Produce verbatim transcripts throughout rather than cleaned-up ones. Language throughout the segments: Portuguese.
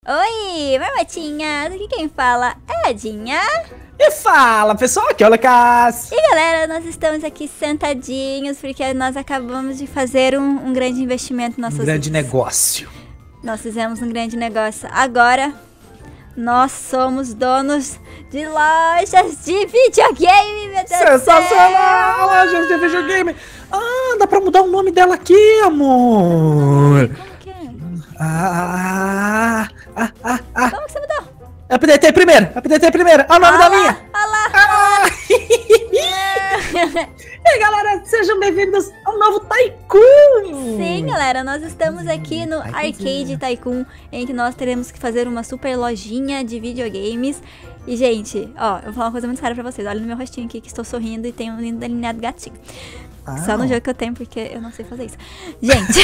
Oi, marmotinhas, aqui quem fala é a Dinha. E fala, pessoal, aqui é o Lucas. E galera, nós estamos aqui sentadinhos porque nós acabamos de fazer um, um grande investimento nos nossos... Um grande negócio. Nós fizemos um grande negócio. Agora, nós somos donos de lojas de videogame, meu Deus do céu. Sensacional, lojas de videogame. Ah, dá pra mudar o nome dela aqui, amor. Como que é? Ah, ah, ah, ah. Como que você mudou? Updatei primeiro, updatei primeiro. Olha o nome Ah da lá, minha. olha lá. Ah. E aí, galera, sejam bem-vindos ao novo Tycoon. Sim, galera, nós estamos aqui no Arcade Tycoon, em que nós teremos que fazer uma super lojinha de videogames. E, gente, ó, eu vou falar uma coisa muito séria pra vocês. Olha no meu rostinho aqui que estou sorrindo e tem um lindo delineado gatinho. Ah. Só no jogo que eu tenho, porque eu não sei fazer isso. Gente,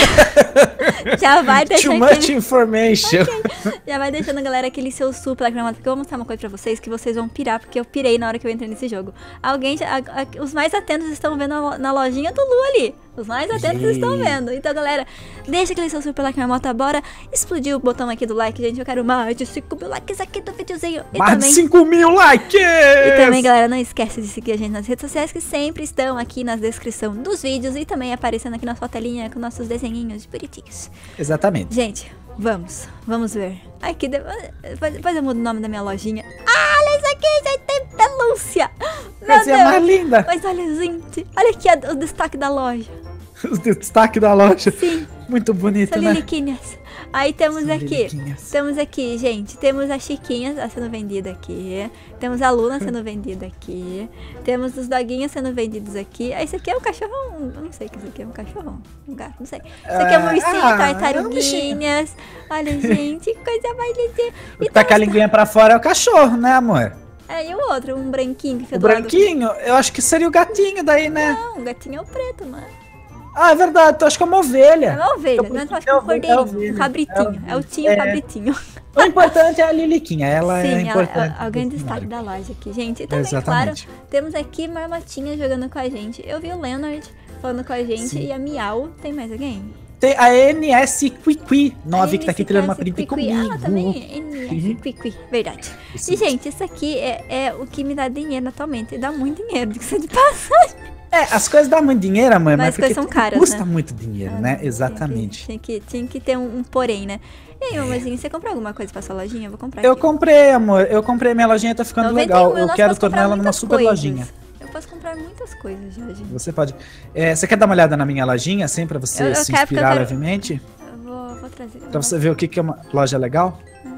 já vai deixando Too much aquele... information. Okay. Já vai deixando, galera, aquele seu super aclamado, porque eu vou mostrar uma coisa pra vocês que vocês vão pirar, porque eu pirei na hora que eu entrei nesse jogo. Alguém, já, a, a, os mais atentos estão vendo a, na lojinha do Lu ali. Os mais atentos Sim. estão vendo. Então, galera, deixa aquele seu super like na moto, bora explodir o botão aqui do like, gente. Eu quero mais de cinco mil likes aqui do videozinho. E Mais também... de cinco mil likes! E também, galera, não esquece de seguir a gente nas redes sociais, que sempre estão aqui na descrição dos vídeos e também aparecendo aqui na sua telinha com nossos desenhinhos bonitinhos. Exatamente. Gente, vamos, vamos ver. Aqui, depois, depois eu mudo o nome da minha lojinha. Ah, olha isso aqui, já tem pelúcia. Essa é mais linda. Mas olha, gente, olha aqui a, o destaque da loja. O destaque da loja. Sim. Muito bonito, São né? liliquinhas. Aí temos São aqui, liliquinhas. temos aqui, gente, temos a Chiquinha sendo vendida aqui, temos a Luna sendo vendida aqui, temos os doguinhos sendo vendidos aqui. Ah, esse aqui é um cachorrão, eu não sei o que isso aqui é, um cachorrão, um gato, não sei. Isso aqui é um ursinho, Ah, tartaruguinhas. Olha, gente, que coisa mais lindinha. O que tá com a linguinha pra fora é o cachorro, né, amor? É, e o outro, um branquinho que fica O do lado. branquinho, eu acho que seria o gatinho daí, né? Não, o gatinho é o preto, mano. Ah, é verdade, tu acha que é uma É ovelha. uma ovelha, Eu não é só pensei um que é cordeirinho, ovelha, um cabritinho. É o tio é. cabritinho. O importante é a Liliquinha, ela Sim, é ela importante. é alguém destaque da loja aqui, gente. E também, Exatamente. claro, temos aqui Marmotinha jogando com a gente. Eu vi o Leonard falando com a gente. Sim. E a Miau. Tem mais alguém? Tem a N S Quiqui nove que tá aqui tirando uma Quiqui, print Quiqui. comigo. Ah, também N S Quiqui, verdade. Isso E, mesmo. gente, isso aqui é, é o que me dá dinheiro atualmente. E dá muito dinheiro, de que você de passagem. É, as coisas dão muito dinheiro, mãe, Mas mas as coisas porque são caras, custa né? muito dinheiro, Ah, né? tinha Exatamente. que, tinha, que, tinha que ter um, um porém, né? E aí, mamãezinho, você comprou alguma coisa pra sua lojinha? Eu vou comprar Eu aqui. comprei, amor. Eu comprei, minha lojinha tá ficando noventa e um legal. mil, Eu nós quero podemos tornar comprar ela numa muitas super coisas. lojinha. Eu posso comprar muitas coisas já, gente. Você pode. É, você quer dar uma olhada na minha lojinha, assim, pra você Eu- eu se quero, porque eu inspirar quero- levemente? Eu vou, vou trazer. Pra você ver o que, que é uma loja legal?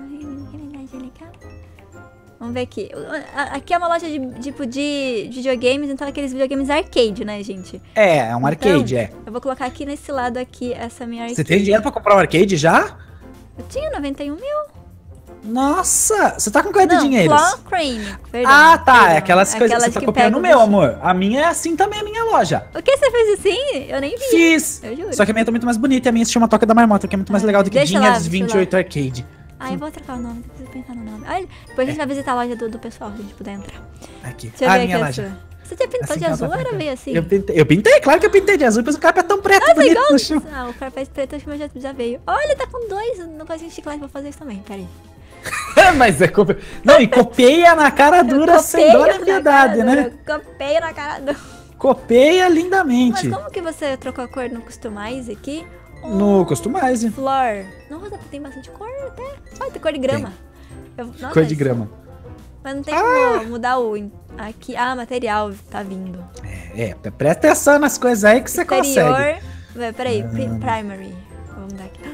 Vamos ver aqui. A- Aqui é uma loja de tipo de videogames, então aqueles videogames arcade, né, gente? É, é um arcade, Então, é. Eu vou colocar aqui nesse lado aqui essa minha arcade. Você tem dinheiro pra comprar um arcade já? Eu tinha noventa e um mil. Nossa, você tá com quantos Não, dinheiros? Claw Crane. Perdão, Ah, tá. perdão. É aquelas coisas. Aquelas Você tá que copiando pegam o meu, bicho. amor. A minha é assim também, a minha loja. O que você fez assim? Eu nem vi. Fiz. Eu juro. Só que a minha tá muito mais bonita e a minha se chama Toca da Marmota, que é muito mais Ah, legal do que deixa lá, Dinhas deixa vinte e oito Arcade. Ah, eu vou trocar o nome, preciso pensar no nome. Olha, depois a gente vai visitar a loja do, do pessoal, se a gente puder entrar. Aqui. Deixa eu Ah, ver minha aqui a loja. sua. Você tinha pintado Assim de que ela azul tá ou era ficando. meio assim? Eu pintei, eu pintei, claro que eu pintei de azul, depois o cara é tão preto, Nossa, bonito igual... no chão. Ah, o carpete preto acho que já, já veio. Olha, tá com dois no coisinho de chiclete, vou fazer isso também, peraí. Mas é copi... Não, e copeia na cara dura, sem dó nem piedade, né? Copeio na cara do... Copeia Mas lindamente. como que você trocou a cor no Customize aqui? No Oh, Customize. Flor. Nossa, tem bastante cor até. Olha, tem cor de grama. Eu- nossa, Cor de grama. Mas não tem como mudar o... in- Aqui, ah, material tá vindo. É, é, presta atenção nas coisas aí que você consegue. Exterior. Vai, Peraí, pri- primary. Vamos mudar aqui.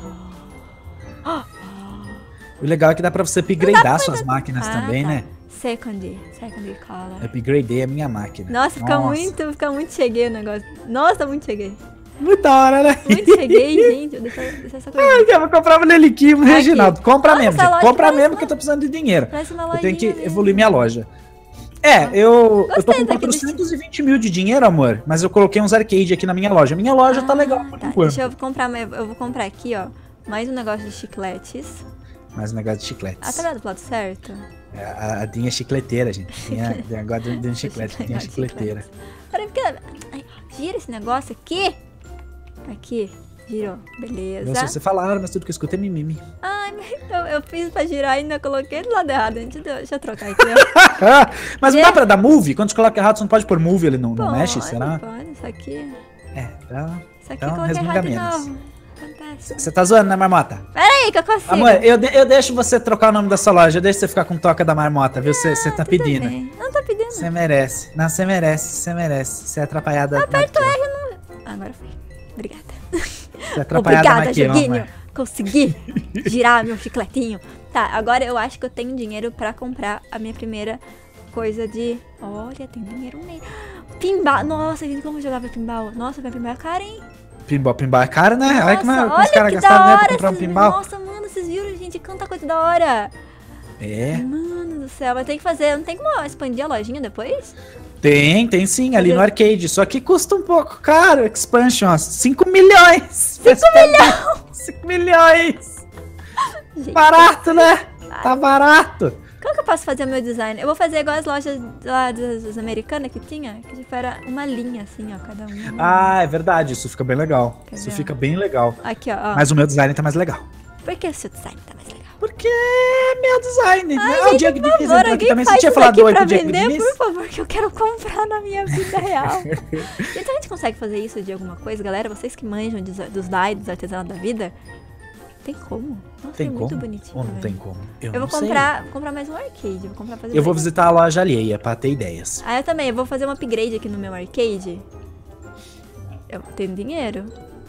O legal é que dá pra você upgradear suas máquinas Ah, também, tá. né? Second. Second color. Upgradei a minha máquina. Nossa, fica muito, fica muito cheguei o negócio. Nossa, muito cheguei. Muito da hora, né? Muito cheguei, gente. Deixa, deixa essa coisa. Ai, eu vou comprar um Leliquinho, Aqui. Reginaldo. Compra Nossa, mesmo, essa gente. loja Compra parece mesmo uma- que eu tô precisando de dinheiro. Parece uma Eu tenho que lojinha mesmo. evoluir minha loja. É, eu, eu tô Gostei com daqui do quatrocentos e vinte mil de dinheiro, amor. Mas eu coloquei uns arcade aqui na minha loja. Minha loja tá legal por Tá, enquanto. deixa eu comprar, eu vou comprar aqui, ó. Mais um negócio de chicletes. Mais um negócio de chicletes. Ah, tá vendo do lado certo? É, A, a Dinha é chicleteira, gente. Dinha, Dinha agora de um chiclete. Dinha é chicleteira. Peraí, porque... Ai, gira esse negócio aqui. Aqui. Girou. Beleza. Não sei você falar, mas tudo que eu escuto é mimimi. Ai, eu, eu fiz pra girar e ainda coloquei do lado errado. Deixa eu, deixa eu trocar aqui, ó. Mas não dá pra dar move? Quando você coloca errado, você não pode pôr move, ele não, não Pode, mexe, será? Pode, isso aqui. É, então... Isso aqui então eu coloquei resmunga errado de menos. novo. Acontece. Você tá zoando, né, Marmota? Pera aí, que eu consigo. Amor, eu, de- eu deixo você trocar o nome da sua loja, eu deixo você ficar com toca da Marmota, viu? Você você tá Tudo pedindo. bem. Não tô pedindo. Você merece. Não, você merece, você merece. Você é atrapalhada. Aperta o naquilo. R no... Agora foi. Obrigada. Você é atrapalhada Obrigada, naquilo, joguinho. amor. Consegui girar meu chicletinho. Tá, agora eu acho que eu tenho dinheiro pra comprar a minha primeira coisa de... Olha, tem dinheiro mesmo. Pinball. Nossa, gente, como eu jogava pinball? Nossa, meu pinball é caro, hein? Pinball, pinball é caro, né? olha como, é- Nossa, como os olha caras que gastaram da dinheiro pra hora comprar um esses- pinball. Nossa, mano, vocês viram, gente? Quanta coisa da hora. É. Mano do céu, mas tem que fazer... Não tem como expandir a lojinha depois? Tem, tem sim, ali Cadê? no arcade. Só que custa um pouco caro. Expansion, ó. cinco milhões. cinco milhões! cinco milhões. Gente, Barato, né? Tá barato. como que eu posso fazer o meu design? Eu vou fazer igual as lojas lá das, das americanas que tinha, que tipo era uma linha assim, ó, cada uma. Ah, é verdade. Isso fica bem legal. Quer Isso ver? fica bem legal. Aqui, ó, ó. Mas o meu design tá mais legal. Por que o seu design tá mais legal? Porque é meu design. Ai, ah, o gente, Diego por Diniz favor, entrou aqui alguém também. Você faz tinha isso falado daqui oi pra pro Diego vender, Diniz? por favor, que eu quero comprar na minha vida real. Então a gente consegue fazer isso de alguma coisa, galera? Vocês que manjam dos, dos D A I, dos artesanatos da vida, tem como? Nossa, Tem é como? muito bonitinho. Ou não velho. tem como? Eu, Eu vou não sei. comprar, vou comprar mais um arcade, vou comprar fazer Eu vou mais- visitar a loja alheia pra ter ideias. Ah, eu também, eu vou fazer um upgrade aqui no meu arcade. Eu tenho dinheiro.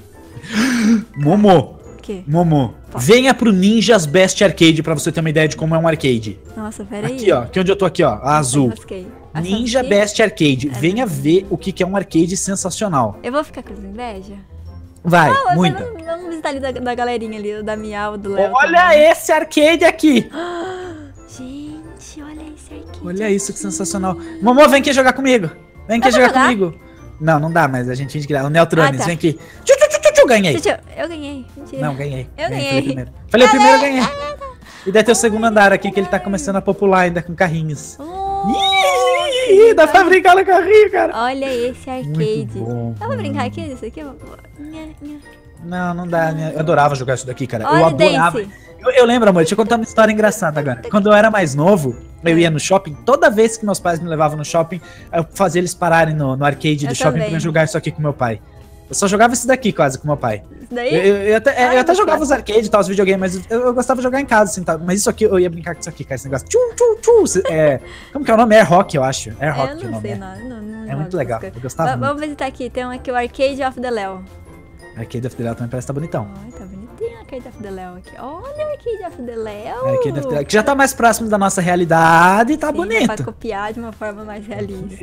Momo, O quê? Momo, Fala. venha pro Ninjas Best Arcade pra você ter uma ideia de como é um arcade. Nossa, peraí. Aqui, ó. Aqui onde eu tô aqui, ó. A azul. Rasquei. Essa Ninja aqui, Best Arcade. É Venha verdade. ver o que que é um arcade sensacional. Eu vou ficar com inveja? Vai, Ah, muita. Vamos, vamos visitar ali da, da galerinha ali, da Miau, do Léo. Olha também. esse arcade aqui. Gente, olha esse arcade. Olha isso que sensacional. Momo, vem aqui jogar comigo. Vem aqui Dá pra jogar jogar? comigo. Não, não dá, mas a gente finge que dá. O Neutrones, Ah, tá. vem aqui. Tchu, tchu, tchu, tchu, tchu, ganhei. Gente, eu, eu ganhei. Mentira. Não, ganhei. Eu Ganhei, ganhei. Falei primeiro. Falei o primeiro, eu ganhei. E daí tem o segundo andar aqui que ele tá começando a popular ainda com carrinhos. Oh, Ih, dá pra brincar no carrinho, cara. olha esse arcade. Muito bom. Dá pra brincar aqui? Esse aqui? Eu vou- Nha, nha. Não, não dá. né? Eu adorava jogar isso daqui, cara. Olha eu o adorava. Dance. Eu, eu lembro, amor, deixa eu contar uma história engraçada agora. Quando eu era mais novo, eu ia no shopping. Toda vez que meus pais me levavam no shopping, eu fazia eles pararem no, no arcade do Eu shopping também. pra eu jogar isso aqui com meu pai. Eu só jogava isso daqui quase com meu pai. Isso daí? Eu, eu- eu até, é, Ai, eu até muito jogava legal. os arcades e tal, os videogames, mas eu, eu gostava de jogar em casa, assim, tá? Mas isso aqui, eu ia brincar com isso aqui, cara, esse negócio. Tchu, tchu, tchu, cê- é, como que é o nome? Air Rock, eu acho. Air Rock, eu que é o não nome. sei é. nada. Não, não É jogo muito legal, essas coisas. eu gostava Va- muito. Vamos visitar aqui. Tem um aqui, o Arcade of the Léo. Arcade of the Léo também parece que tá bonitão. Ai, tá bonitinho o Arcade of the Léo aqui. Olha o Arcade of the Léo. Arcade of the Léo, que já tá mais próximo da nossa realidade e tá Sim, dá bonito. pra copiar de uma forma mais realista.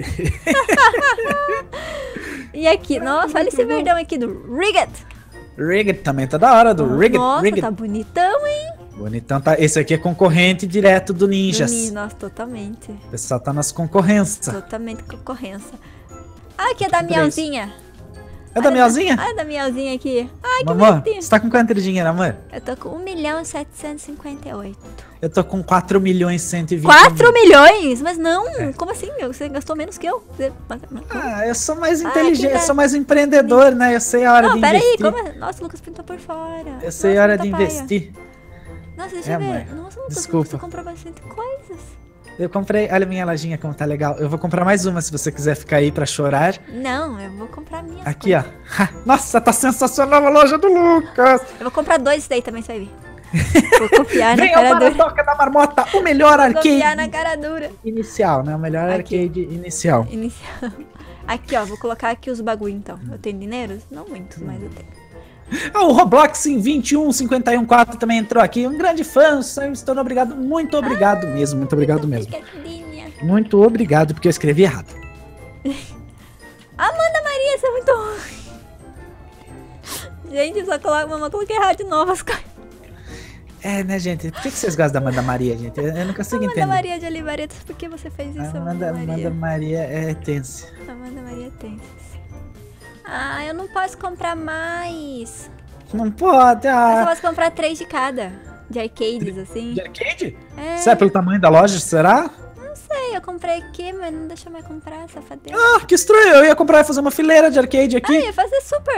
E aqui, nossa, olha esse verdão aqui do Rigged. Rigged também tá da hora, do Rigged. Nossa, Rigged. tá bonitão, hein? Bonitão, tá. Esse aqui é concorrente direto do Ninjas. Uni- Nossa, totalmente. O pessoal tá nas concorrências. Totalmente concorrência. Ah, aqui é da Três. Miauzinha. É da Miauzinha? Olha da Miauzinha aqui. Ai, que Mamãe, bonitinho. você tá com quanto de dinheiro, amor? Eu tô com um milhão e setecentos e cinquenta e oito. Eu tô com quatro milhões e cento e vinte. quatro milhões? Mas não, É. como assim? Você gastou menos que eu. Você- mas- mas- Ah, eu sou mais Ah, inteligente, que eu sou mais um empreendedor, né? Eu sei a hora Não, de peraí, investir. como é? Nossa, o Lucas pintou por fora. Eu sei Nossa, a hora de muita paia. investir. Nossa, deixa É, eu ver. mãe. Nossa, Lucas, Desculpa. você comprou bastante coisas. Eu comprei, olha a minha lojinha como tá legal. Eu vou comprar mais uma se você quiser ficar aí pra chorar. Não, eu vou comprar minhas Aqui, coisas. ó. Nossa, tá sensacional a loja do Lucas. Eu vou comprar dois desse daí também, você vai ver. Vou copiar na Vem ao cara dura. Maradoca da Marmota, o melhor Vou copiar na arcade cara dura. inicial, né? O melhor Aqui. arcade inicial. Inicial. Aqui, ó, vou colocar aqui os bagulho então. Eu tenho dinheiro? Não muitos, mas eu tenho. Ah, o Roblox em vinte e um cinquenta e um quatro também entrou aqui. Um grande fã, estou obrigado. Muito obrigado mesmo, muito obrigado mesmo. Obrigadinha. Muito obrigado, porque eu escrevi errado. Amanda Maria, você é muito ruim. Gente, eu só coloco, mamãe, coloquei errado de novo as coisas. É, né, gente? Por que que vocês gostam da Amanda Maria, gente? Eu, eu não consigo Amanda entender. Maria de Olivaretas, por que você fez isso, Amanda, Amanda Maria? Amanda Maria é tensa. Amanda Maria Tenses. Ah, eu não posso comprar mais. Não pode, Eu só ah. posso comprar três de cada. De arcades, assim. De arcade? É, Será pelo tamanho da loja, será? não sei, eu comprei aqui, mas não deixou mais comprar, safadeza. Ah, que estranho. Eu ia comprar e fazer uma fileira de arcade Ah, aqui. eu ia fazer super.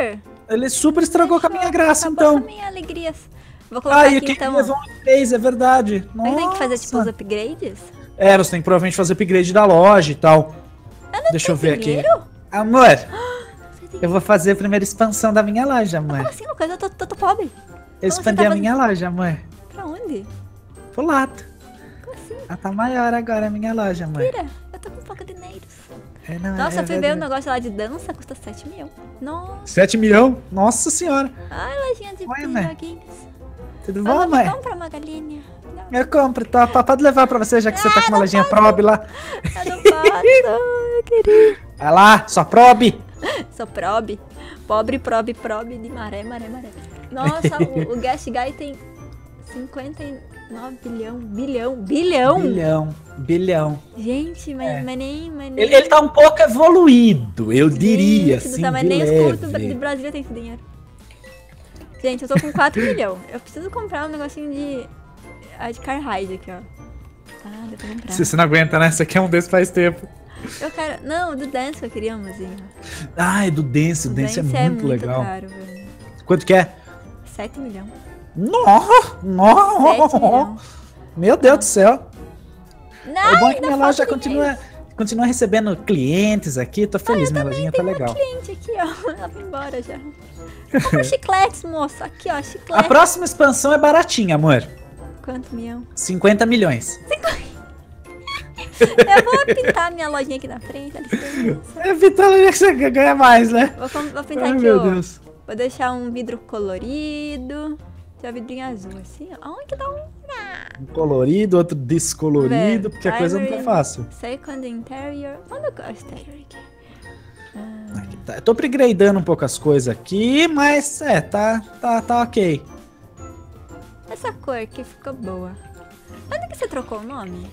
Ele super estragou com a minha graça, Acabou então. com a minha alegria. Vou colocar Ah, e aqui quem então. levou um três, é verdade. Mas tem que fazer tipo os Nossa. upgrades? É, você tem que provavelmente fazer upgrade da loja e tal. Deixa eu ver dinheiro? aqui. Amor, eu vou fazer a primeira expansão da minha loja, amor. Como assim, Lucas? Eu tô, tô, tô pobre. Eu você expandi tá a fazendo- minha loja, amor. Pra onde? Pro lado. Como assim? Ela tá maior agora a minha loja, amor. Tira, eu tô com pouco dinheiro. É, não, Nossa, é eu fui ver um verdade. negócio lá de dança, custa sete mil. Nossa, sete milhões? Nossa senhora. ai, lojinha de, Oi, de mãe. joguinhos. Tudo Vamos bom, mãe? comprar uma galinha. Não, Eu compro, tá? Pode levar pra você, já que você tá com uma lojinha prob lá. eu não posso, eu queria. Vai lá, só prob. Sou prob. Pobre, prob, prob de maré, maré, maré. Nossa, o, o Gas Guy tem cinquenta e nove bilhão, bilhão, bilhão. Bilhão, bilhão. Gente, mas, É. mas nem... Mas nem Ele, ele tá um pouco evoluído, eu diria, Gente do assim, céu, mas de nem os leve. cultos de Brasília tem esse dinheiro. Gente, eu tô com quatro milhões. Eu preciso comprar um negocinho de... Ah, de car ride aqui, ó. Ah, deu pra comprar. Se você não aguenta, né? Você quer um desse faz tempo. Eu quero... Não, do Dance que eu queria umzinho. Ai, do Dance, o O Dance é muito legal. caro, velho. Quanto que é? sete milhões. Nossa, sete nossa. milhões. Meu Deus do céu. Não, O bom é que ainda minha falta loja dinheiro. continua, continua recebendo clientes aqui. Tô feliz, minha lojinha tá Tem legal. um cliente aqui, ó. Ela foi embora já. Compra chicletes, moço. Aqui, ó, A chiclete. próxima expansão é baratinha, amor. Quanto milhão? cinquenta milhões. Eu vou pintar minha lojinha aqui na frente. Dá licença. É, Vitória, que você ganha mais, né? Vou, com- vou pintar Ai, aqui, meu ó. Deus. Vou deixar um vidro colorido. Deixa um vidrinho azul, assim, ó. Ai, que da hora. Um colorido, outro descolorido, Vê, porque a coisa não tá primary, fácil. Second interior. Onde eu gosto de exterior aqui? Ah, Aqui tá. Eu tô upgradeando um pouco as coisas aqui, mas é, tá, tá, tá ok. essa cor aqui ficou boa. Onde que você trocou o nome?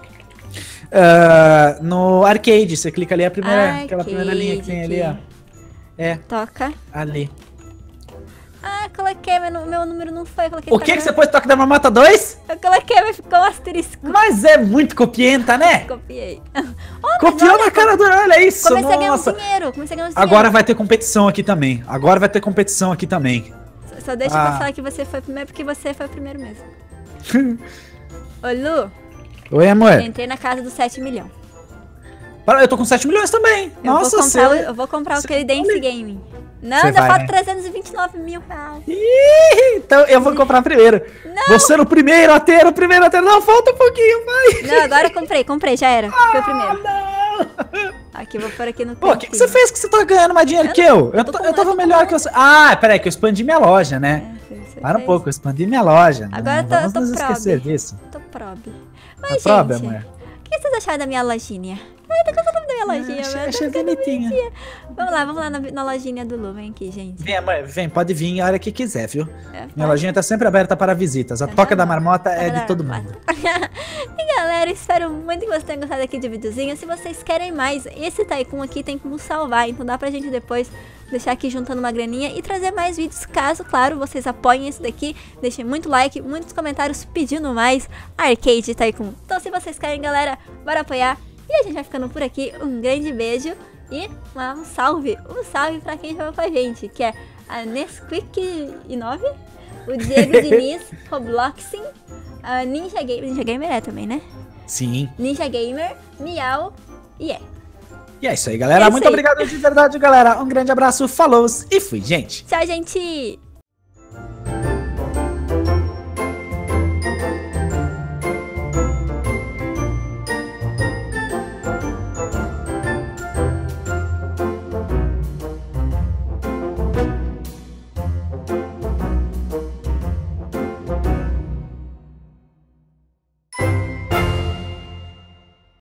Ah, no arcade, você clica ali, a primeira, aquela primeira linha que tem ali, ó. Arcade É, Toca. ali. Ah, coloquei, meu, nu- meu número não foi. Eu coloquei O que que pra- você pôs Toque da Marmota dois? Eu coloquei, mas ficou um asterisco. Mas é muito copienta, né? Copiei. Oh, mas Copiou olha, na cara do... Olha isso, Comecei a ganhar um nossa. dinheiro. Comecei a ganhar um Agora dinheiro. vai ter competição aqui também. Agora vai ter competição aqui também. Só, só deixa Ah. eu falar que você foi primeiro, porque você foi o primeiro mesmo. Ô, Lu, Oi, amor. entrei na casa dos sete milhões. Para, eu tô com sete milhões também. Eu Nossa, vou comprar, o, você... eu vou comprar você aquele Dance come. Gaming. Não, Você ainda vai, falta né? trezentos e vinte e nove mil reais. Ih, então eu vou comprar primeiro. Você no primeiro a ter, o primeiro a ter. Não, falta um pouquinho, vai. Não, agora eu comprei, comprei, já era. Foi o Ah, primeiro. não. Aqui, vou pôr aqui no Pô, o que, que você fez que você tá ganhando mais dinheiro Eu que não- eu? Eu, tô tô- com- eu tava eu tô melhor com- que você. Ah, peraí, que eu expandi minha loja, né? É, você Para um fez. pouco, eu expandi minha loja. Agora não, eu tô- vamos eu tô nos probe. esquecer disso. Tô prob. Tá Mas, probe, gente, amor? o que vocês acharam da minha lojinha? Ai, tá gostando da minha lojinha, achei- velho. achei Tá ficando bonitinha. bonitinha. Vamos lá, vamos lá na, na lojinha do Lu. Vem aqui, gente. Vem, amor, vem, pode vir a hora que quiser, viu? É, Minha pode. lojinha tá sempre aberta para visitas. A Tá Toca da bom. Marmota é Toca de da todo Marmota. mundo. E galera, espero muito que vocês tenham gostado aqui do videozinho. Se vocês querem mais, esse Tycoon aqui tem como salvar. Então dá pra gente depois deixar aqui juntando uma graninha e trazer mais vídeos. Caso, claro, vocês apoiem esse daqui. Deixem muito like, muitos comentários pedindo mais Arcade Tycoon. Então se vocês querem, galera, bora apoiar. E a gente vai ficando por aqui. Um grande beijo e uma- um salve. Um salve pra quem jogou com a gente, que é a Nesquik e nove, o Diego Diniz, Robloxing, a Ninja Gamer. Ninja Gamer é também, né? Sim. Ninja Gamer, Miau e é. E é isso aí, galera. É isso Muito aí. obrigado de verdade, galera. Um grande abraço, falou e fui, gente. Tchau, gente!